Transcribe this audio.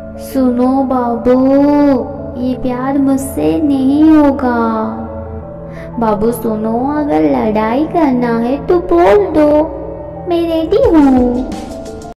सुनो बाबू, ये प्यार मुझसे नहीं होगा। बाबू सुनो, अगर लड़ाई करना है तो बोल दो, मैं रेडी हूँ।